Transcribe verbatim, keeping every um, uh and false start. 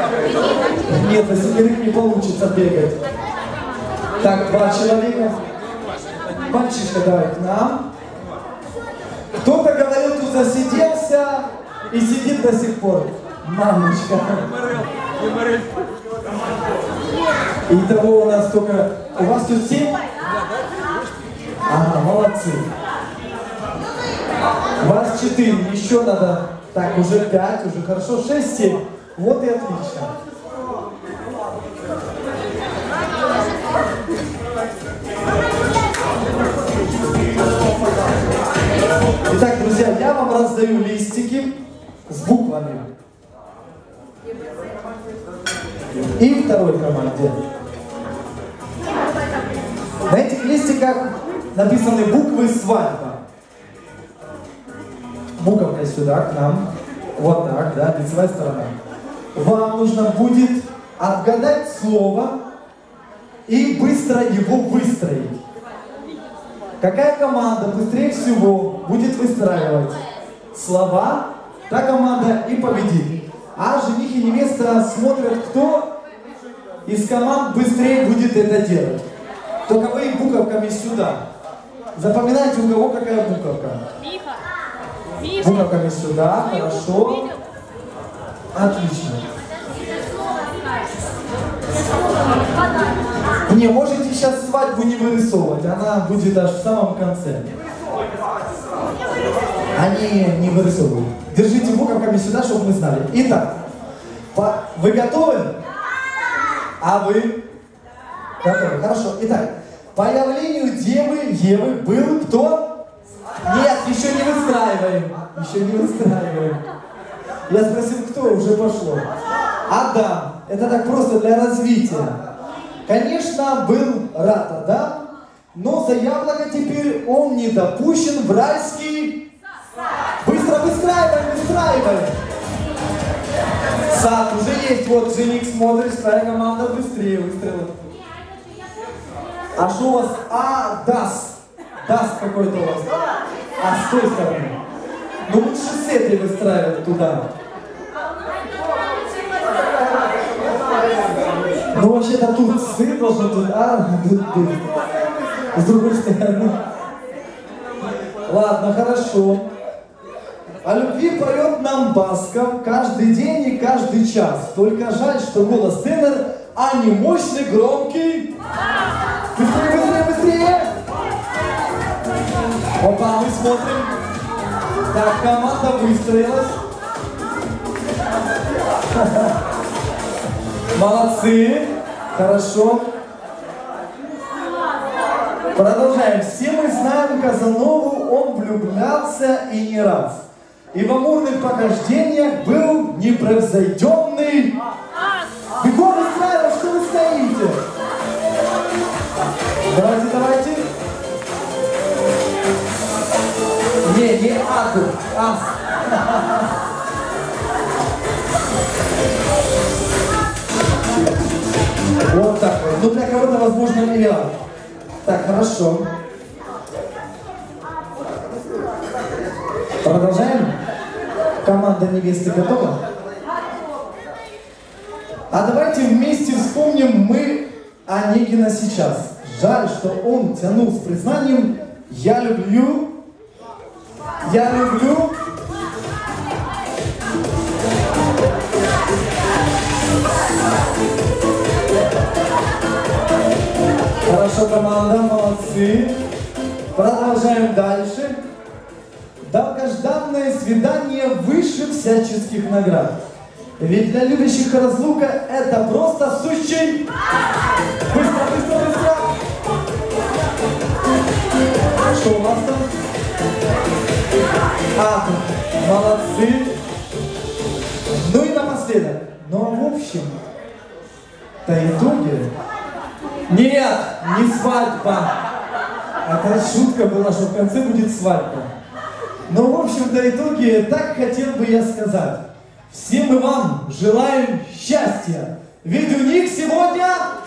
Нет, на семерых не получится бегать. Так, два человека. Мальчишка, давай к нам. Кто-то говорил, тут засиделся и сидит до сих пор. Мамочка. Итого у нас только... У вас тут семь? Ага, молодцы. Вас четыре, еще надо... Так, уже пять, уже хорошо, шесть, семь. Вот и отлично. Итак, друзья, я вам раздаю листики с буквами. И второй команде. На этих листиках написаны буквы «Свадьба». Буковкой сюда, к нам. Вот так, да, лицевая сторона. Вам нужно будет отгадать слово и быстро его выстроить. Какая команда быстрее всего будет выстраивать слова, та команда и победит. А жених и невеста смотрят, кто из команд быстрее будет это делать. Только вы буковками сюда. Запоминайте, у кого какая буковка. Буковками сюда, хорошо. Отлично. Не, можете сейчас свадьбу не вырисовывать, она будет аж в самом конце. Они не вырисовывают. Держите буковками сюда, чтобы мы знали. Итак, по... вы готовы? А вы? Готовы, хорошо. Итак, по явлению Девы, Евы был кто? Нет, еще не выстраиваем. Еще не выстраиваем. Я спросил, кто, уже пошло. Адам. Это так просто для развития. Конечно, был рад Адам, но за яблоко теперь он не допущен в райский... Быстро выстраиваем, выстраиваем. Сад уже есть, вот жених смотрит, вторая команда быстрее выстрелила. А что у вас? А, дас. Дас какой-то у вас. А с той стороны. Ну лучше с этой выстраивать туда. Ну вообще-то тут сын должен тут, а, тут, тут. С другой стороны. Ладно, хорошо. О любви поет нам Басков каждый день и каждый час. Только жаль, что голос тенор, а не мощный, громкий. Быстрее, быстрее, быстрее! Опа, мы смотрим. Так, команда выстроилась. Молодцы. Хорошо. Продолжаем. Все мы знаем Казанову, он влюблялся и не раз. И в амурных похождениях был непревзойденный. Бегом устраивай, что вы стоите? Давайте, давайте. Не, не аду, ас. Вот так вот. Ну для кого-то, возможно, миллиард. Так, хорошо. Продолжаем. Команда невесты готова? А давайте вместе вспомним мы Онегина сейчас. Жаль, что он тянул с признанием «Я люблю, я люблю». Хорошо, команда, молодцы. Продолжаем дальше. Долгожданное свидание выше всяческих наград. Ведь для любящих разлука это просто сущий... Быстро, быстро, быстро! Что у вас там? А, молодцы! Ну и напоследок. Ну а в общем, по итоге... Нет, не свадьба. Это шутка была, что в конце будет свадьба. Но в общем-то итоге так хотел бы я сказать. Всем мы вам желаем счастья. Ведь у них сегодня...